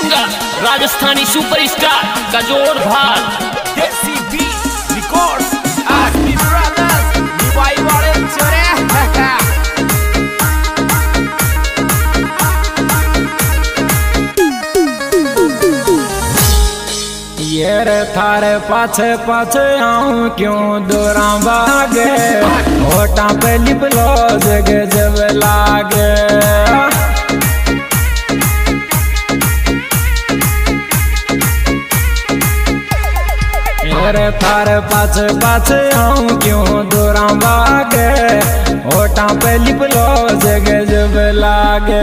Singer Rajasthani superstar गजोर भाग देसी beat records आसमी brothers निभाई वाले चोरे ये थारे पाछे पाछे आऊं क्यों दूरा भागे होटा पे लिपलो जग जब लागे ये थारे पाछे पाछे आऊं क्यों दूरा भागे होटा पे लिपलो जग जब लागे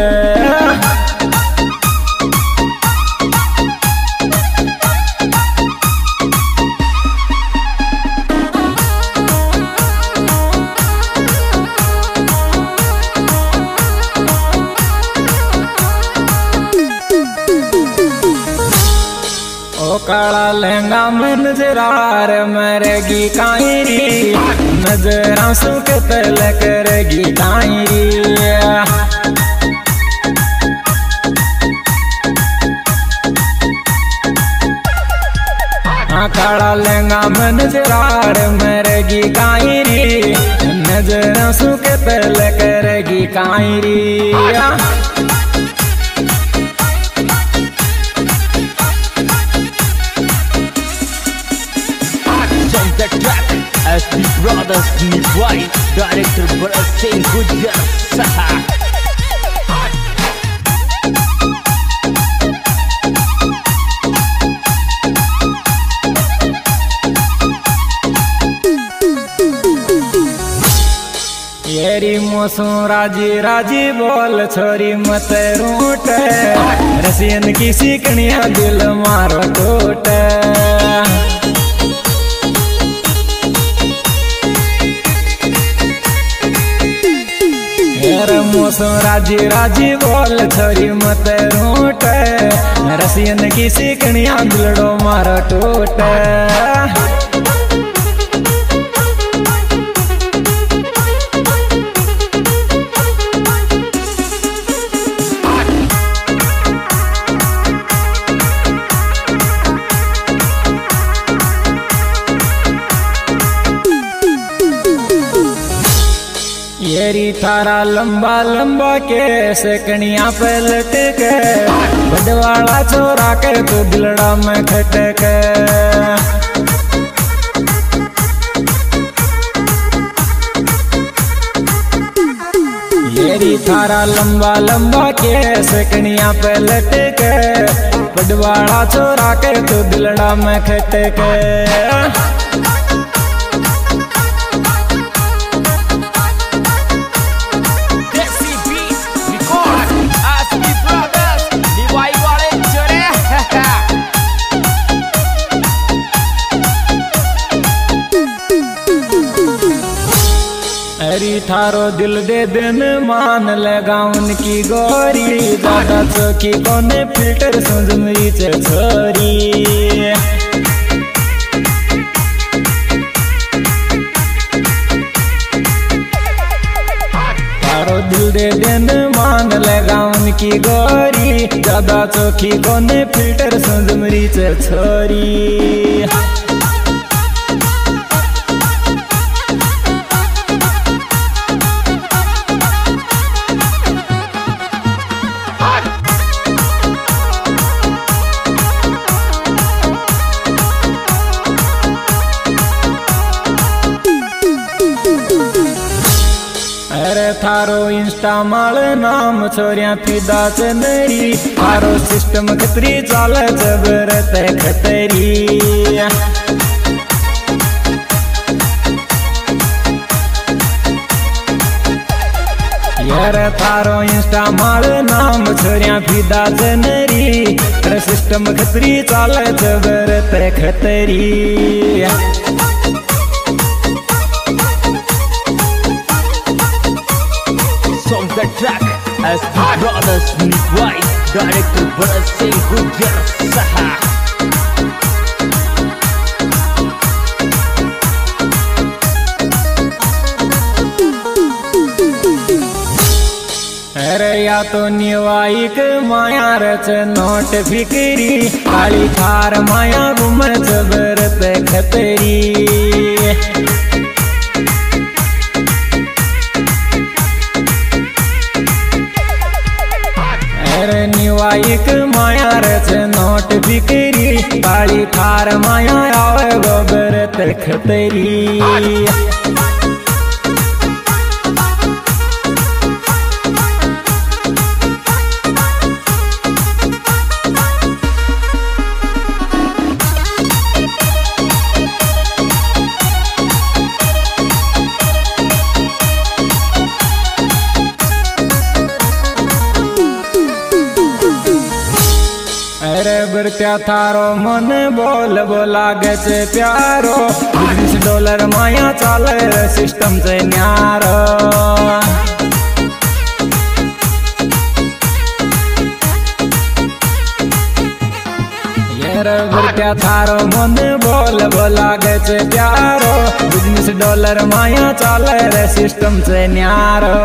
काला लहंगा में नजरार मरेगी कायरी नजरा सुख तल करेगी कायरी काला लहंगा में नजरार मरेगी कायरी नजरा सुख तल करेगी कायरी आसमी ब्रदर्स निभाई डायरेक्टर भरत सिंह गुजर सहा येरी मोसू राजी राजी बोल छोरी मत रूट रसियन की सीकनिया दिल मारो टूट मोसू राजी राजी बोल छोरी मत रूट रसियन की सीकनिया दिलड़ो मारो टूट येरी थारा लंबा लंबा के सकनिया पे लटक बड़वाड़ा छोरा के तो दिलड़ा में खटक येरी थारा लंबा लंबा के सकनिया पे लटक बड़वाड़ा छोरा के तो दिलड़ा में खटक हरी थारो दिल दे दिन मान लगा उनकी गोरी ज्यादा चौकी कोने फिल्टर सुंदरी छोरी थारो दिल दे दिन मान लगा उनकी गोरी ज्यादा चौकी कोने फिल्टर सुंदरी छोरी थारो इंस्टा माल नाम छोरिया फिदा चंदरी थारो सिस्टम खतरी चाल जबरत खतरी यार थारो इंस्टा माल नाम छोरिया फिदा चंदरी सिस्टम खतरी चाल जबरत खतरी the track Asmi Brothers निभाई डायरेक्टर भरत सिंह गुजर सहा अरे या तो निवाइक माया रच नोट फिकरी काली थार माया घूम जबरत खतरी। अरे निवाइक माया रच नोट फिकरी काली थार माया आवे गोबरत खतरी। अरे बरत्या थारो मन बोल बोला गच प्यारो $20 माया चाले सिस्टम से न्यारो। यार बरत्या थारो मन बोल बोला गच प्यारो $20 माया चाले सिस्टम से न्यारो।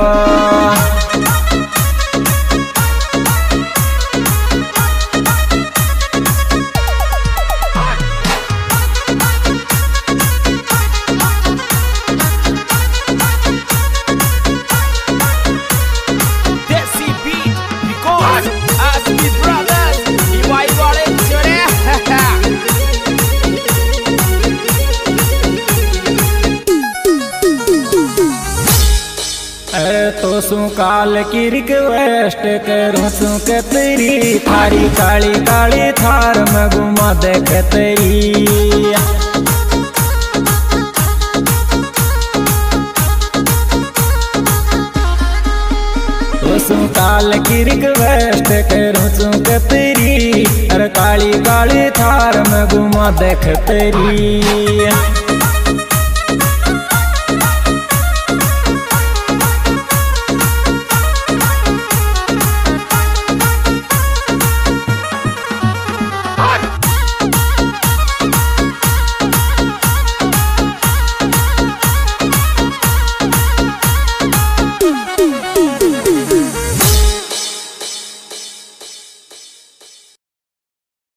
अरे तो सु काल की रिक्वेस्ट करूँ सु के तेरी थारी काली काली थार में घुमा देख तेरी। तो सु काल की रिक्वेस्ट करूँ सु के तेरी अरे काली काली थार में घुमा देख तेरी।